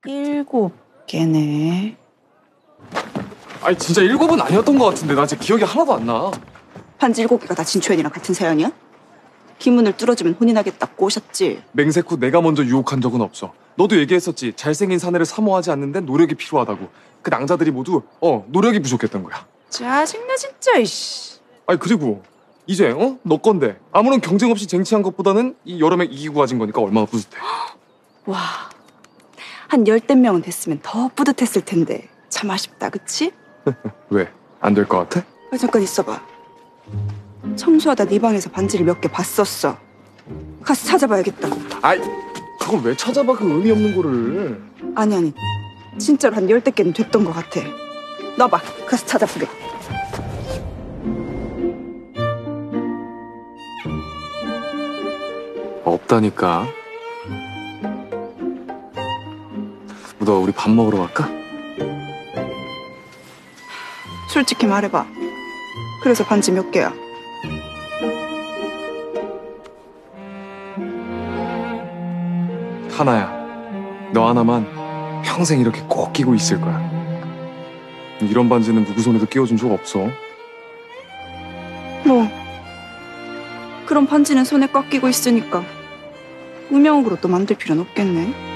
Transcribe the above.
7개네. 아니 진짜 7은 아니었던 것 같은데 나 진짜 기억이 하나도 안 나. 반지 7개가 다 진초연이랑 같은 사연이야? 기문을 뚫어주면 혼인하겠다 꼬셨지? 맹세코 내가 먼저 유혹한 적은 없어. 너도 얘기했었지. 잘생긴 사내를 사모하지 않는 데는 노력이 필요하다고. 그 낭자들이 모두 노력이 부족했던 거야. 짜증나 진짜 이씨. 아니 그리고 이제 너 건데 아무런 경쟁 없이 쟁취한 것보다는 이 여러 명 이기고 가진 거니까 얼마나 뿌듯해. 와, 한 10대 명은 됐으면 더 뿌듯했을 텐데 참 아쉽다 그치? 왜? 안 될 것 같아? 아, 잠깐 있어봐. 청소하다 네 방에서 반지를 몇 개 봤었어. 가서 찾아봐야겠다. 아이 그걸 왜 찾아봐 그 의미 없는 거를. 아니 진짜로 한 10대 개는 됐던 것 같아. 넣어봐. 가서 찾아보게. 없다니까. 너 우리 밥 먹으러 갈까? 솔직히 말해봐. 그래서 반지 몇 개야? 하나야. 너 하나만 평생 이렇게 꼭 끼고 있을 거야. 이런 반지는 누구 손에도 끼워준 적 없어. 뭐 그럼 반지는 손에 꽉 끼고 있으니까 음영옥으로 또 만들 필요는 없겠네.